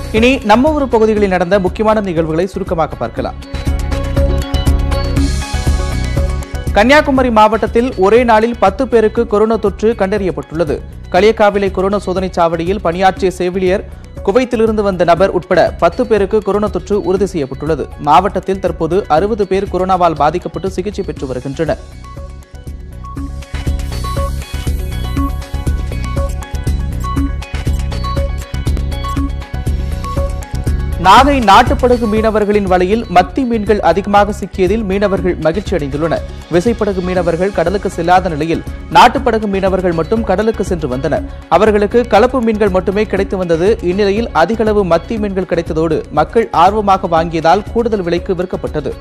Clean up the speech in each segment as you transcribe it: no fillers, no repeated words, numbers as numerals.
இனி நம்ம ஊர் பகுதிகளில் நடந்த முக்கியமான நிகழ்வுகளை சுருக்கமாக பார்க்கலாம். கன்னியாகுமரி மாவட்டத்தில் ஒரே நாளில் 10 பேருக்கு கொரோனா தொற்று கண்டறியப்பட்டுள்ளது. களியக்காவிளை கொரோனா சோதனை சாவடியில் பணியாற்றிய செவிலியர், குவைத்திலிருந்து வந்த நபர் உட்பட 10 பேருக்கு கொரோனா தொற்று உறுதி செய்யப்பட்டுள்ளது. மாவட்டத்தில் தற்போது 60 பேர் கொரோனாவால் பாதிக்கப்பட்டு சிகிச்சை பெற்று வருகின்றனர். நாகை நாட்டுப்படகு மீனவர்களின் வலையில் மத்தி மீன்கள் அதிகமாக சிக்கியதில் மீனவர்கள் மகிழ்ச்சி அடைந்துள்ளனர். விசைப்படகு மீனவர்கள் கடலுக்கு செல்லாத நிலையில் நாட்டுப்படகு மீனவர்கள் மட்டும் கடலுக்கு சென்று வந்தனர். அவர்களுக்கு கலப்பு மீன்கள் மட்டுமே கிடைத்து வந்தது. இந்நிலையில் அதிகளவு மத்தி மீன்கள் கிடைத்ததோடு மக்கள் ஆர்வமாக வாங்கியதால் கூடுதல் விலைக்கு விற்கப்பட்டது.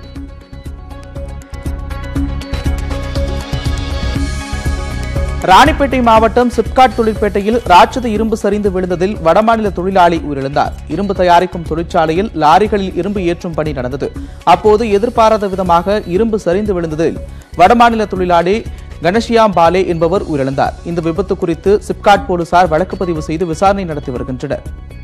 ராணிப்பேட்டை மாவட்டம் சிப்காட் தொழிற்பேட்டையில் ராட்சத இரும்பு சரிந்து விழுந்ததில் வடமாநில தொழிலாளி உயிரிழந்தார். இரும்பு தயாரிக்கும் தொழிற்சாலையில் லாரிகளில் இரும்பு ஏற்றும் பணி நடந்தது. அப்போது எதிர்பாராத விதமாக இரும்பு சரிந்து விழுந்ததில் வடமாநில தொழிலாளி கணேஷியாம் பாலே என்பவர் உயிரிழந்தார். இந்த விபத்து குறித்து சிப்காட் போலீசார் வழக்கு பதிவு செய்து விசாரணை நடத்தி வருகின்றனர்.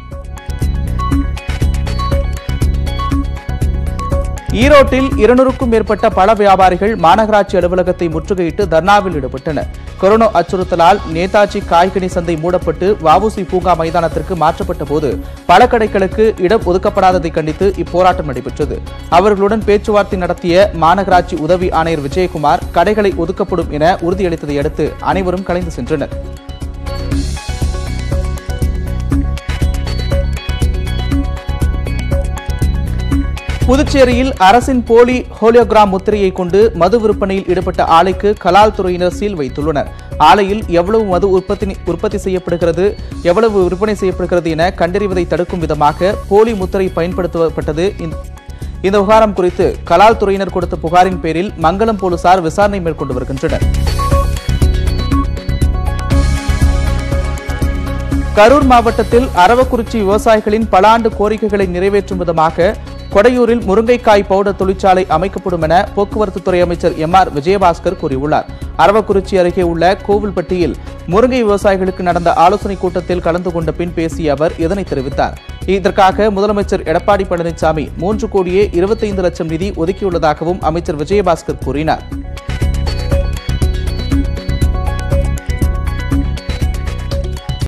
ஈரோட்டில் 200க்கும் மேற்பட்ட பழ வியாபாரிகள் மாநகராட்சி அலுவலகத்தை முற்றுகையிட்டு தர்ணாவில் ஈடுபட்டனர். கொரோனா அச்சுறுத்தலால் நேதாஜி காய்கனி சந்தை மூடப்பட்டு வஉசி பூங்கா மைதானத்திற்கு மாற்றப்பட்ட போது பழக்கடைகளுக்கு இடம் ஒதுக்கப்படாததை கண்டித்து இப்போராட்டம் நடைபெற்றது. அவர்களுடன் பேச்சுவார்த்தை நடத்திய மாநகராட்சி உதவி ஆணையர் விஜயகுமார் கடைகளை ஒதுக்கப்படும் என உறுதியளித்ததை அடுத்து அனைவரும் கலைந்து சென்றனர். புதுச்சேரியில் அரசின் போலி ஹோலியோகிராம் முத்திரையை கொண்டு மது விற்பனையில் ஈடுபட்ட ஆலைக்கு கலால் துறையினர் சீல் வைத்துள்ளனர். ஆலையில் எவ்வளவு மது உற்பத்தி செய்யப்படுகிறது, எவ்வளவு விற்பனை செய்யப்படுகிறது என கண்டறிவதை தடுக்கும் விதமாக போலி முத்திரை பயன்படுத்தப்பட்டது. இந்த விவகாரம் குறித்து கலால் துறையினர் கொடுத்த புகாரின் பேரில் மங்கலம் போலீசார் விசாரணை மேற்கொண்டு வருகின்றனர். கரூர் மாவட்டத்தில் அரவக்குறிச்சி விவசாயிகளின் பல ஆண்டு கோரிக்கைகளை நிறைவேற்றும் விதமாக கொடையூரில் முருங்கைக்காய் பவுடர் தொழிற்சாலை அமைக்கப்படும் என போக்குவரத்து துறை அமைச்சர் எம்.ஆர். விஜயபாஸ்கர் கூறியுள்ளார். அரவக்குறிச்சி அருகே உள்ள கோவில்பட்டியில் முருங்கை விவசாயிகளுக்கு நடந்த ஆலோசனைக் கூட்டத்தில் கலந்து கொண்ட பின் பேசிய அவர் இதனை தெரிவித்தார். இதற்காக முதலமைச்சர் எடப்பாடி பழனிசாமி 3,25,00,000 நிதி ஒதுக்கியுள்ளதாகவும் அமைச்சர் விஜயபாஸ்கர் கூறினார்.